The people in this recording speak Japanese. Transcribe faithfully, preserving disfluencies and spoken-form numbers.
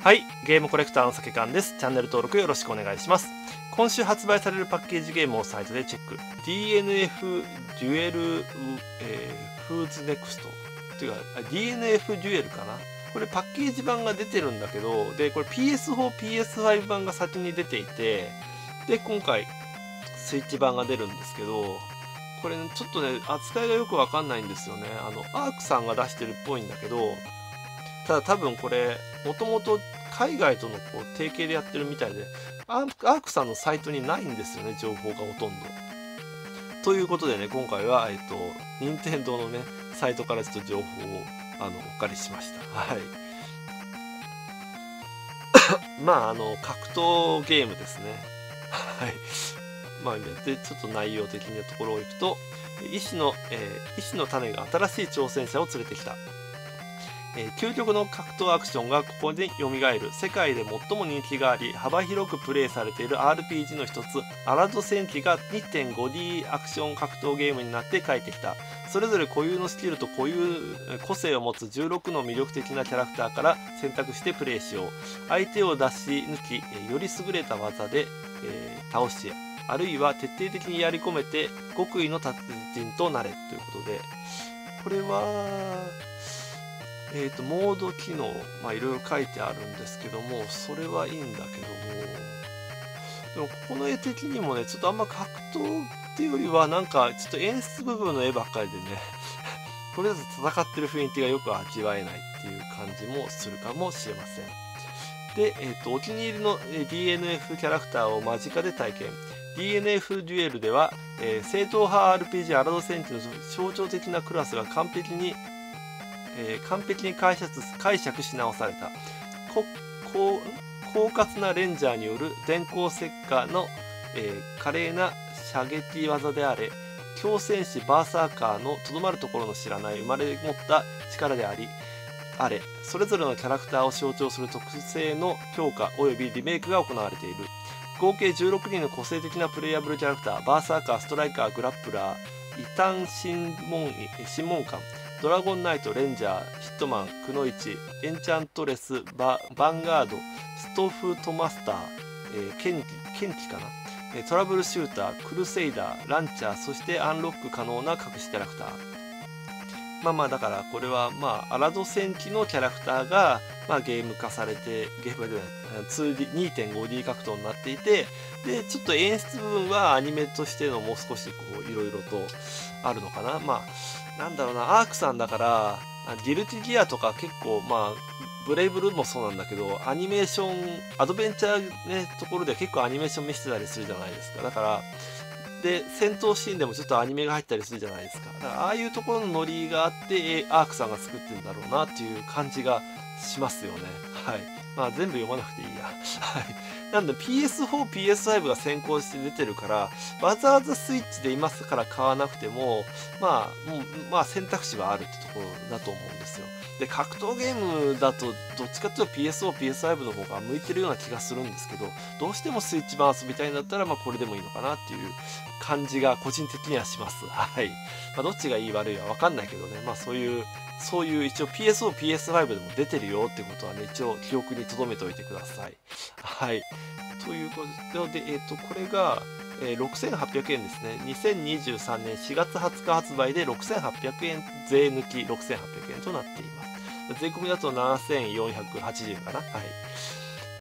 はい、ゲームコレクターのさけかんです。チャンネル登録よろしくお願いします。今週発売されるパッケージゲームをサイトでチェック。ディーエヌエフ デュエル、えー、フーズネクストっていうか ディーエヌエフ デュエルかな。これパッケージ版が出てるんだけど、でこれ ピーエスフォー、ピーエスファイブ 版が先に出ていて、で今回スイッチ版が出るんですけど、これ、ね、ちょっとね扱いがよくわかんないんですよね。あのアークさんが出してるっぽいんだけど、ただ多分これもともと海外とのこう提携でやってるみたいで、アークさんのサイトにないんですよね、情報がほとんど。ということでね、今回はえっと任天堂のねサイトからちょっと情報をあのお借りしました。はい。まああの格闘ゲームですね。はい。まあでちょっと内容的なところをいくと、医師の、えー、医師の種が新しい挑戦者を連れてきた。えー、究極の格闘アクションがここで蘇る。世界で最も人気があり幅広くプレイされている アールピージー の一つ、アラド戦記が にてんごディー アクション格闘ゲームになって帰ってきた。それぞれ固有のスキルと固有個性を持つじゅうろくの魅力的なキャラクターから選択してプレイしよう。相手を出し抜き、より優れた技で、えー、倒し、あるいは徹底的にやり込めて極意の達人となれということで、これはえーと、モード機能、まあいろいろ書いてあるんですけども、それはいいんだけども、でもここの絵的にもね、ちょっとあんま格闘っていうよりは、なんかちょっと演出部分の絵ばっかりでね、とりあえず戦ってる雰囲気がよく味わえないっていう感じもするかもしれません。で、えーと、お気に入りの ディーエヌエフ キャラクターを間近で体験。ディーエヌエフ デュエルでは、えー、正統派 アールピージー アラド戦記の象徴的なクラスが完璧にえー、完璧に解釈解釈し直されたここ狡猾なレンジャーによる電光石火の、えー、華麗な射撃技であれ、強戦士バーサーカーのとどまるところの知らない生まれ持った力でありあれ、それぞれのキャラクターを象徴する特性の強化およびリメイクが行われている。合計じゅうろくにんの個性的なプレイヤブルキャラクター、バーサーカー、ストライカー、グラップラー、異端審問審問官、ドラゴンナイト、レンジャー、ヒットマン、くのいち、エンチャントレス、バヴァンガード、ストフトマスター、えー、ケンキ、ケンキかな、えー、トラブルシューター、クルセイダー、ランチャー、そしてアンロック可能な隠しキャラクター。まあまあだからこれはまあアラド戦記のキャラクターがまあゲーム化されて、ゲームでは にてんごディー 格闘になっていて、でちょっと演出部分はアニメとしてのもう少しこういろいろとあるのかな。まあなんだろうな、アークさんだからギルティギアとか結構まあブレイブルーもそうなんだけど、アニメーションアドベンチャーねところで結構アニメーション見せてたりするじゃないですか。だからで戦闘シーンでもちょっとアニメが入ったりするじゃないですか。だからああいうところのノリがあってアークさんが作ってるんだろうなっていう感じがしますよね。はい。まあ全部読まなくていいや。はい。なんで ピーエスフォー、ピーエスファイブ が先行して出てるから、わざわざスイッチで今から買わなくても、まあ、もう、まあ選択肢はあるってところだと思うんですよ。で、格闘ゲームだと、どっちかっていうと ピーエスフォー、ピーエスファイブ の方が向いてるような気がするんですけど、どうしてもスイッチ版遊びたいんだったら、まあこれでもいいのかなっていう感じが個人的にはします。はい。まあどっちがいい悪いはわかんないけどね、まあそういう、そういう一応 ピーエスフォー、ピーエスファイブ でも出てるよってことはね、一応記憶に留めておいてください。はい。ということで、えっと、これが、えー、ろくせんはっぴゃくえんですね。にせんにじゅうさんねんしがつはつか発売でろくせんはっぴゃくえん、税抜きろくせんはっぴゃくえんとなっています。税込みだとななせんよんひゃくはちじゅうえんかな。はい。